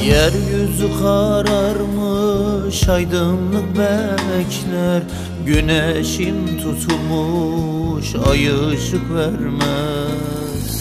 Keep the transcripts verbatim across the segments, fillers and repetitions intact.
Yeryüzü kararmış, aydınlık bekler. Güneşim tutulmuş, ay ışık vermez.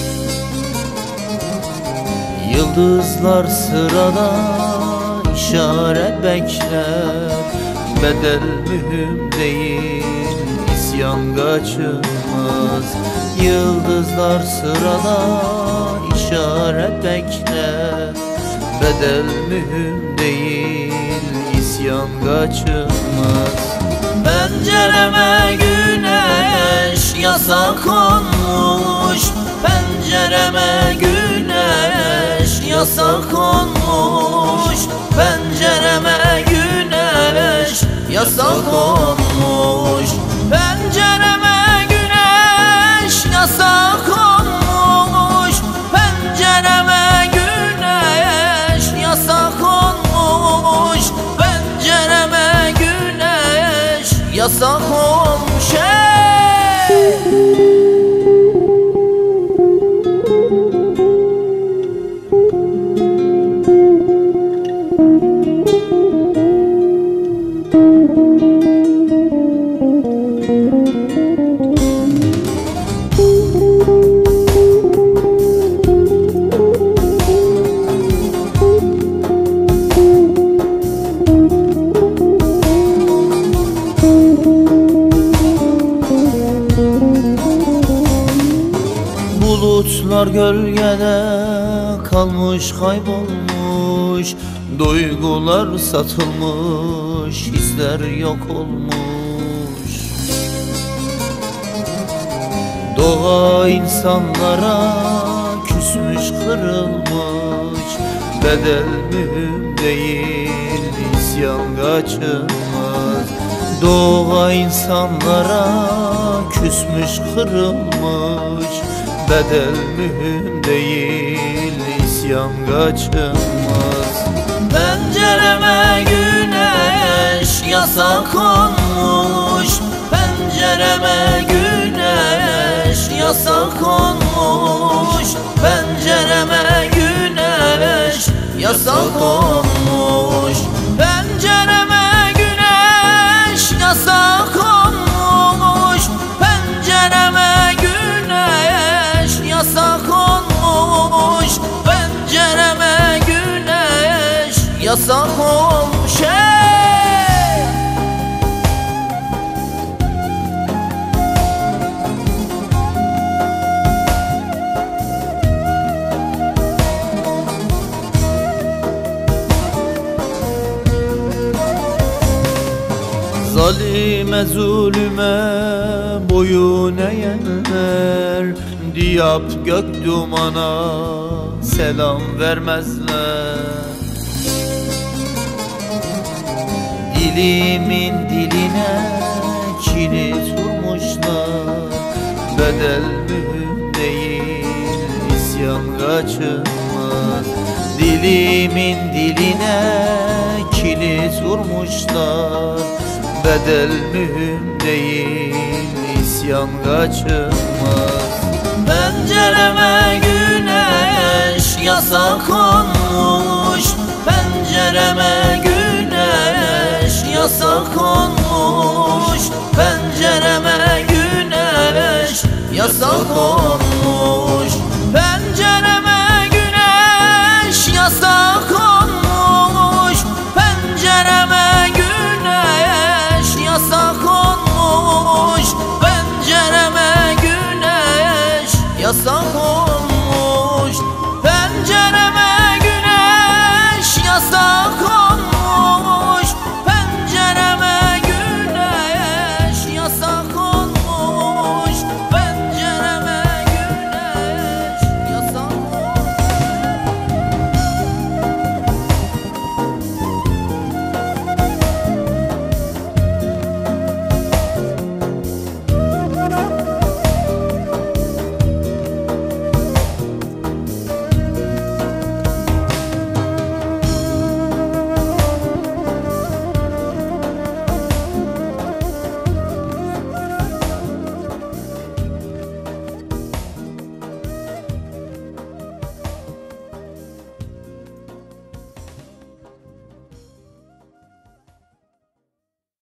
Yıldızlar sırada işaret bekler. Bedel mühim değil, isyan kaçınmaz. Yıldızlar sırada işaret bekler. Bedel mühim değil, isyan kaçınmaz. Pencereme güneş yasak olmuş, pencereme güneş yasak olmuş, pencereme güneş yasak olmuş, pencereme güneş yasak olmuş, pencereme güneş yasak olmuş, pencereme güneş yasak olmuş. Hey! Bulutlar gölgede kalmış, kaybolmuş. Duygular satılmış, hisler yok olmuş. Doğa insanlara küsmüş, kırılmış. Bedel mühim değil, isyan kaçınmaz. Doğa insanlara küsmüş, kırılmış. Bedel mühim değil, isyan kaçınmaz. Pencereme güneş yasak olmuş, pencereme güneş yasak olmuş, pencereme güneş yasak olmuş, pencereme güneş yasak olmuş, pencereme güneş yasak olmuş, pencereme güneş yasak olmuş. Hey! Zalime zulüme boyun eğenler, diyap gök dumana selam vermezler. Dilimin diline kilit vurmuşlar. Bedel mühim değil, isyan kaçınmaz. Dilimin diline kilit vurmuşlar. Bedel mühim değil, isyan kaçınmaz. Pencereme güneş yasak olmuş, pencereme güneş yasak olmuş, pencereme güneş yasak olmuş.